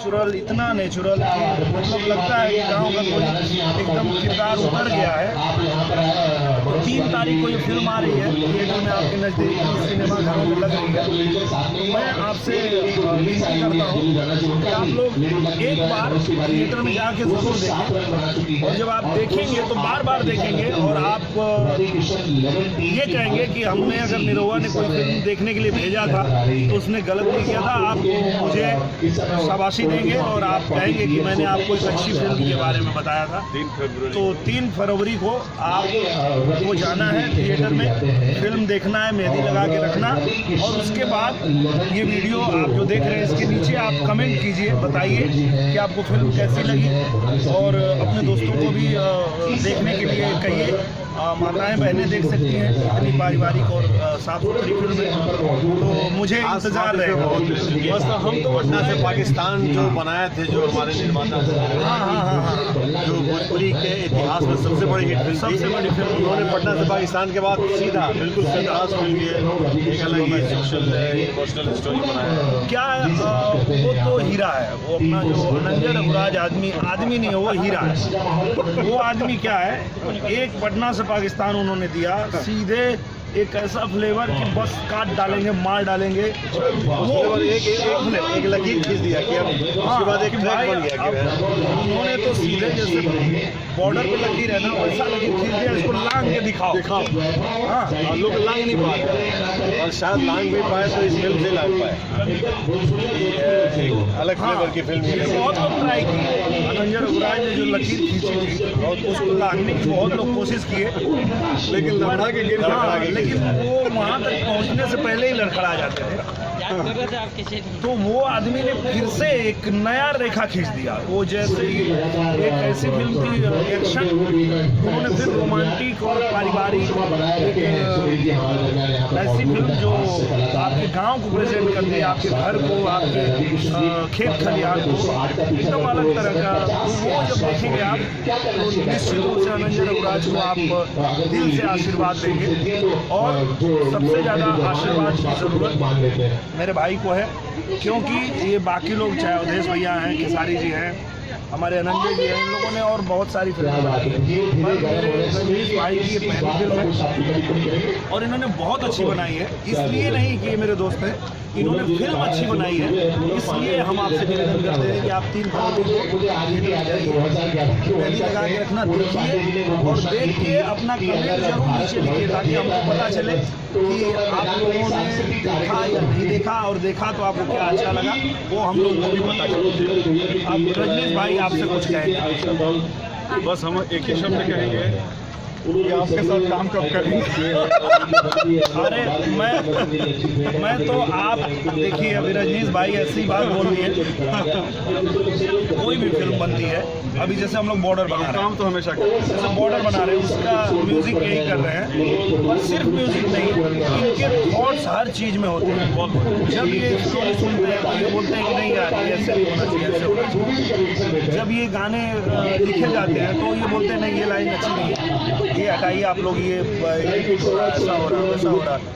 Natural, इतना natural कि मतलब लगता है कि गाँव का कोई एकदम किरदार उतर गया है। 3 तारीख को ये फिल्म आ रही है, थिएटर में आपके नज़दीकी सिनेमा घरों में लग रही है। तो मैं आपसे विनती करता हूँ कि आप लोग एक बार थिएटर में जाके ज़रूर देखें, और जब आप देखेंगे तो बार बार देखेंगे और आप ये कहेंगे कि हमने अगर निरहुआ ने कोई फिल्म देखने के लिए भेजा था तो उसने गलत नहीं किया था। आप मुझे शाबाशी देंगे और आप कहेंगे कि मैंने आपको एक अच्छी फिल्म के बारे में बताया था। तो 3 फरवरी को आपको जाना है थिएटर में, फिल्म देखना है, मेहंदी लगा के रखना, और उसके बाद ये वीडियो आप जो देख रहे हैं इसके नीचे आप कमेंट कीजिए, बताइए कि आपको फिल्म कैसी लगी, और अपने दोस्तों को भी देखने के लिए कहिए। माताएं बहनें देख सकती हैं, इतनी पारिवारिक और साफ सुथरी फिल्म है, तो मुझे इंतजार रहेगा। बस हम तो पटना से पाकिस्तान जो बनाए थे, जो हमारे निर्माता हाँ, जो भोजपुरी के इतिहास में सबसे बड़ी हिट फिल्म, सबसे बड़ी फिल्म, उन्होंने पटना से पाकिस्तान के बाद सीधा बिल्कुल इतिहास फिल्म लिए एक अलग ही सोशल इमोशनल स्टोरी बनाया। क्या वो तो हीरा है, वो अपना जो अनंजन रघुराज आदमी नहीं है, वो हीरा है। वो आदमी क्या है, एक पटना से पाकिस्तान उन्होंने दिया, सीधे एक ऐसा फ्लेवर कि बस काट डालेंगे, मार डालेंगे, वो एक लकीर खींच दिया कि अब उसके बाद एक ट्रैक बन गया कि उन्होंने तो सीधे जैसे बॉर्डर पे लकीर है ना, वैसा लकीर खींच दिया, इसको लांग के दिखाओ। हाँ, लोग लांग नहीं पाते, और शायद लांग भी पाए तो इस फिल्म से लांग पाए। अलग फ्लेवर की फिल्म है। बहुत लोग ट्राई किए, अनंजन रघुराज ने जो लकीर खींची थी और उसको लांगने की बहुत लोग कोशिश किए, लेकिन लड़खड़ा के गिर लेकिन वो वहाँ तक पहुँचने से पहले ही लड़खड़ा जाते थे। तो वो आदमी ने फिर से एक नया रेखा खींच दिया। वो जैसे एक ऐसी फिल्म थी एक्शन, उन्होंने फिर रोमांटिक और पारिवारिक ऐसी फिल्म जो आपके गांव को प्रेजेंट कर दी, आपके घर को, आपके खेत खलिहान को, एकदम अलग तरह का। तो वो जब देखेंगे आप तो निश्चित रूप से अनंजन रघुराज को आप दिल से आशीर्वाद देंगे, और सबसे ज़्यादा आशीर्वाद की ज़रूरत मेरे भाई को है, क्योंकि ये बाकी लोग चाहे अवधेश भैया हैं, खेसारी जी हैं, हमारे अनंजय जी हैं, इन लोगों ने और बहुत सारी फिल्में बनाई हैं, पर मेरे रजनीश भाई की ये पहली फिल्म है और इन्होंने बहुत अच्छी बनाई है। इसलिए नहीं कि ये मेरे दोस्त हैं, इन्होंने फिल्म अच्छी बनाई है, इसलिए हम आपसे निवेदन करते हैं कि आप 3 फरवरी को मेहंदी लगा के रखना, देखिए और देख के अपना कमेंट जरूर नीचे लिखिए, ताकि हमको पता चले कि आप लोगों ने देखा या नहीं देखा, और देखा तो आपको क्या अच्छा लगा, वो हम लोग को भी पता चले। अब रजनीश भाई आपसे कुछ कहेंगे? बस हम एक ही शब्द कहेंगे कि आपके साथ काम कब करेंगे। अरे मैं तो आप देखिए, अभी रजनीश भाई ऐसी बात बोल रही है, कोई भी फिल्म बनती है, अभी जैसे हम लोग बॉर्डर बना रहे हैं, काम तो हमेशा जैसे बॉर्डर बना रहे हैं, उसका म्यूजिक यही कर रहे हैं, और सिर्फ म्यूजिक नहीं, इनके थॉट्स हर चीज़ में होते हैं। जब ये स्टोरी सुनते हैं तो ये बोलते हैं कि नहीं यार ये ऐसे नहीं होना चाहिए, ऐसे होना चाहिए। जब ये गाने लिखे जाते हैं तो ये बोलते हैं नहीं ये लाइन अच्छी नहीं है, ये हटाइए आप लोग, ये ऐसा हो रहा है, वैसा हो रहा है।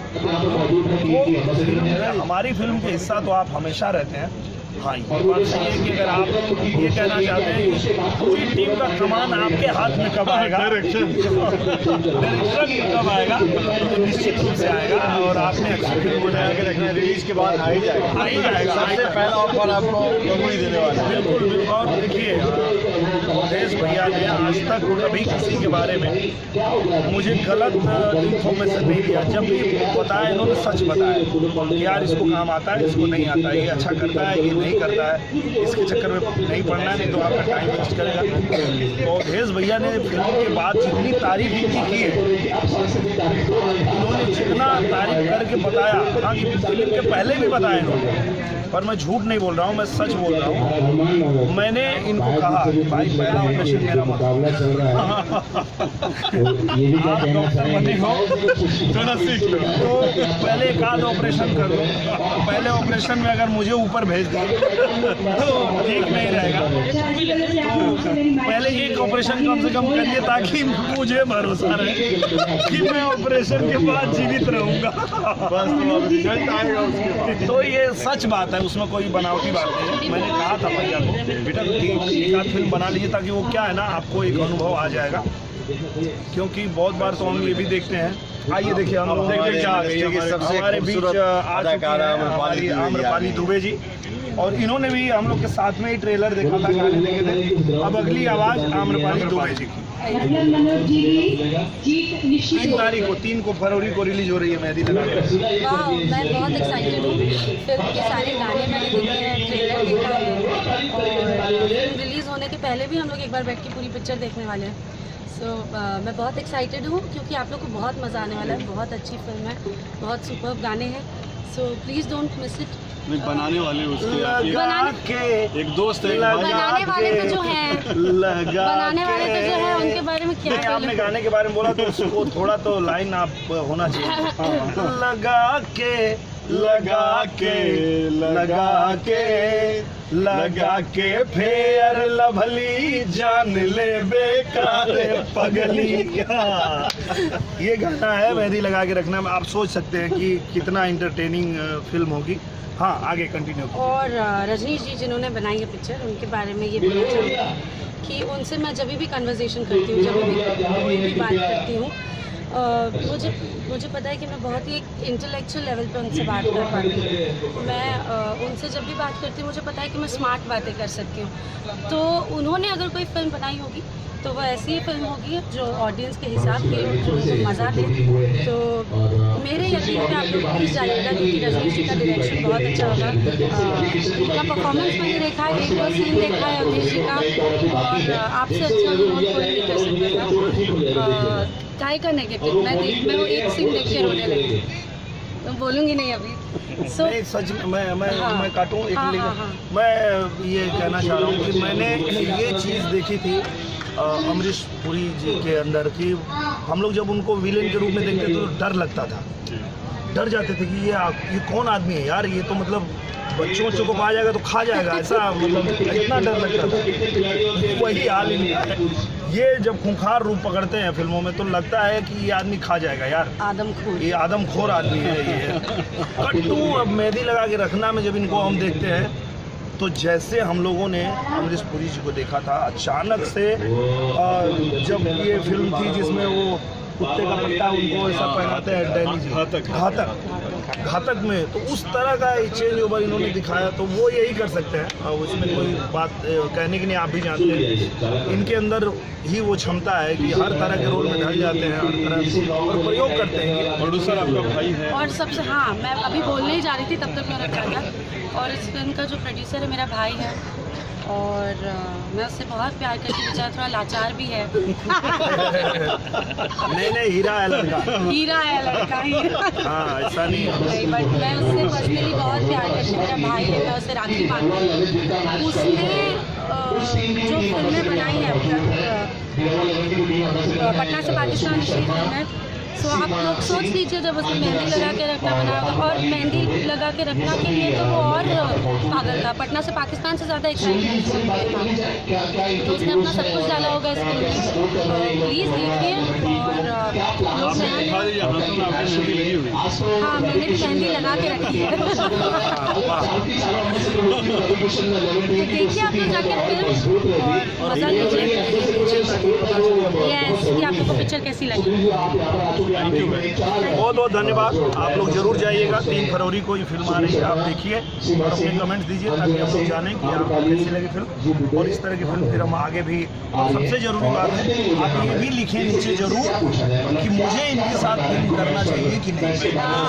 तो हमारी फिल्म के हिस्सा तो आप हमेशा रहते हैं। हाँ, ये बात सही है कि अगर आप ये कहना चाहते हैं कि पूरी टीम का कमान आपके हाथ में कब आएगा, डायरेक्शन कब आएगा, तो निश्चित रूप से आएगा, और आपने अच्छी फिल्म बना के रखना, रिलीज के बाद आ ही जाएगा। सबसे पहला ऑफर आपको ही देने वाला है। बिल्कुल। और देखिए, अवधेश भैया ने आज तक कभी किसी के बारे में मुझे गलत इन्फॉर्मेशन नहीं दिया। जब भी बताया इन्होंने सच बताया कि यार इसको काम आता है, इसको नहीं आता है, ये अच्छा करता है, ये नहीं करता है, इसके चक्कर में नहीं पड़ना है, नहीं तो आपका टाइम वेस्ट करेगा। तो अवधेश भैया ने फिल्म के बाद जितनी तारीफ इनकी की है, इन्होंने जितना तारीफ करके बताया, हाँ कि फिल्म के पहले भी बताया इन्होंने, पर मैं झूठ नहीं बोल रहा हूँ, मैं सच बोल रहा हूँ। मैंने इनको कहा कि भाई पहला ऑपरेशन मेरा मुकाबला चल रहा है, आप डॉक्टर बने हो थोड़ा सीख लो, तो पहले एक आध ऑपरेशन कर लो। पहले ऑपरेशन में अगर मुझे ऊपर भेज दिए तो ठीक नहीं रहेगा। तो पहले एक ऑपरेशन कम से कम करिए ताकि मुझे भरोसा रहे कि मैं ऑपरेशन के बाद जीवित रहूंगा। बस रिजल्ट आएगा उसके। तो ये सच बात है, उसमें कोई बनावटी बात नहीं है। मैंने कहा था भैया को बेटा एक आध फिल्म बना लीजिए ताकि वो क्या है ना, आपको एक अनुभव आ जाएगा। क्योंकि बहुत बार तो हम ये भी देखते हैं, आइए देखिए हम लोग देखते क्या आ गई हमारे बीच आम्रपाली दुबे जी, और इन्होंने भी हम लोग के साथ में ही ट्रेलर देखा था, गाने देखे थे। अब अगली आवाज़ आम्रपाली दुबे जी की। 3 तारीख को 3 फरवरी को रिलीज हो रही है मेहंदी लगा के। मैं बहुत एक्साइटेड हूँ। फिल्म के सारे गाने मैंने देखे हैं, ट्रेलर देखा है, और फिल्म रिलीज़ होने के पहले भी हम लोग एक बार बैठ के पूरी पिक्चर देखने वाले हैं। सो मैं बहुत एक्साइटेड हूँ क्योंकि आप लोग को बहुत मज़ा आने वाला है। बहुत अच्छी फिल्म है, बहुत सुपर्ब गाने हैं। So please don't miss it. बनाने वाले उसके एक दोस्त है, बनाने वाले तो जो हैं, बनाने वाले तो जो है उनके बारे में क्या? आपने गाने के बारे में बोला तो उसको थोड़ा तो लाइन आप होना चाहिए। लगा के फेर लभली जान ले बेकार पगली। ये गाना है मेहंदी लगा के रखना। आप सोच सकते हैं कि कितना इंटरटेनिंग फिल्म होगी। हाँ, आगे कंटिन्यू। और रजनीश जी जिन्होंने बनाई है पिक्चर, उनके बारे में ये बोलना चाहूँगी कि उनसे मैं जब भी कन्वर्सेशन करती हूँ, जब भी बात करती हूँ, मुझे पता है कि मैं बहुत ही एक इंटेलेक्चुअल लेवल पे उनसे बात कर पाती हूँ। मैं उनसे जब भी बात करती हूँ मुझे पता है कि मैं स्मार्ट बातें कर सकती हूँ। तो उन्होंने अगर कोई फिल्म बनाई होगी तो वह ऐसी ही फिल्म होगी जो ऑडियंस के हिसाब की, जो उनको मज़ा दे। तो मेरे यकीन में आप लोग प्लीज़ जाइएगा क्योंकि रजनीश जी का डायरेक्शन बहुत अच्छा होगा। उनका परफॉर्मेंस मैंने देखा है, एक दो सीन देखा है अवधेश जी का, और आपसे अच्छा विनोद कोई नहीं कर सकता था। काय का नेगेटिव मैं वो एक सीन देख के रोने लगी, मैं बोलूँगी नहीं अभी। नहीं, सच मैं काटूँ एक मैं ये कहना चाह रहा हूँ कि मैंने ये चीज़ देखी थी अमरीश पुरी जी के अंदर कि हम लोग जब उनको विलेन के रूप में देखते तो डर लगता था, डर जाते थे कि ये कौन आदमी है यार, ये तो मतलब बच्चों को खा जाएगा तो खा जाएगा, ऐसा मतलब इतना डर लगता था। वही हाल इनका है। ये जब खूंखार रूप पकड़ते हैं फिल्मों में तो लगता है कि ये आदमी खा जाएगा यार, ये आदमखोर आदमी है ये। कट्टू अब मेहंदी लगा के रखना में जब इनको हम देखते हैं तो जैसे हम लोगों ने अमरीश पुरी जी को देखा था अचानक से, जब ये फिल्म थी जिसमें वो कुत्ते का पट्टा उनको ऐसा पहनाते हैं डैनी जी, घातक में, तो उस तरह का चेंज ओवर इन्होंने दिखाया। तो वो यही कर सकते हैं, उसमें कोई बात कहने की नहीं, आप भी जानते हैं इनके अंदर ही वो क्षमता है कि हर तरह के रोल में ढल जाते हैं, हर तरह और प्रयोग करते हैं। प्रोड्यूसर आपका भाई है, और सबसे हाँ मैं अभी बोलने ही जा रही थी तब तक मेरा रखा था। और इस फिल्म का जो प्रोड्यूसर है मेरा भाई है, और मैं उससे बहुत प्यार करती हूँ। बेचारा थोड़ा लाचार भी है। नहीं हीरा है लड़का, हाँ ऐसा नहीं है। बट मैं उससे पर्सनली बहुत प्यार करती हूँ, मेरा भाई है, मैं उससे राखी बांधती हूँ। उसने जो फिल्में बनाई हैं अब तक, पटना से पाकिस्तान फिल्म है, तो आप लोग सोच लीजिए जब उसने मेहंदी लगा के रखना बना होगा, और मेहंदी लगा के रखना के लिए तो वो और पागल था। पटना से पाकिस्तान से ज़्यादा एक्साइटमेंट तो उसने अपना सब कुछ डाला होगा इस फिल्म में। प्लीज़ देखिए। और लोग हाँ मैंने भी मेहंदी लगा के रखी है। देखिए आप लोग जाके फिल्म और मज़ा लीजिए। यस कि आप लोग को पिक्चर कैसी लगी। बहुत बहुत धन्यवाद। आप लोग जरूर जाइएगा, 3 फरवरी को ये फिल्म आ रही है, आप देखिए और अपने कमेंट्स दीजिए ताकि हम लोग जानें कि आपको कैसी लगी फिल्म। और इस तरह की फिल्म फिर हम आगे भी, और सबसे ज़रूरी बात है आप ये भी लिखें नीचे जरूर कि मुझे इनके साथ फिल्म करना चाहिए कि नहीं,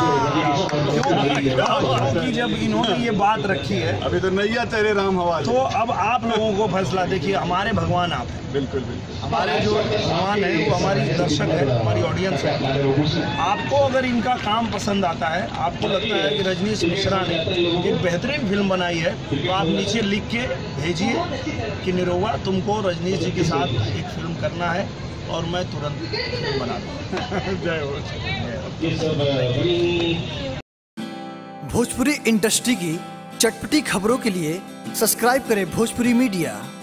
क्योंकि जब इन्होंने ये बात रखी है अभी तो नैया तेरे राम हवाले, तो अब आप लोगों को फैसला। देखिए हमारे भगवान आप हैं, बिल्कुल हमारे जो भगवान है वो हमारी दर्शक है, हमारी ऑडियंस है। आपको अगर इनका काम पसंद आता है, आपको लगता है कि रजनीश मिश्रा ने एक बेहतरीन फिल्म बनाई है, तो आप नीचे लिख के भेजिए कि निरोवा तुमको रजनीश जी के साथ एक फिल्म करना है, और मैं तुरंत फिल्म बना दूँ। जय हो। भोजपुरी इंडस्ट्री की चटपटी खबरों के लिए सब्सक्राइब करें भोजपुरी मीडिया।